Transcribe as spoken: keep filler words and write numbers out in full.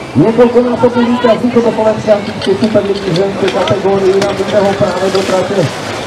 Několikonásobný vítěz tohoto polemské super ženské kategorii nabitého právě do trate.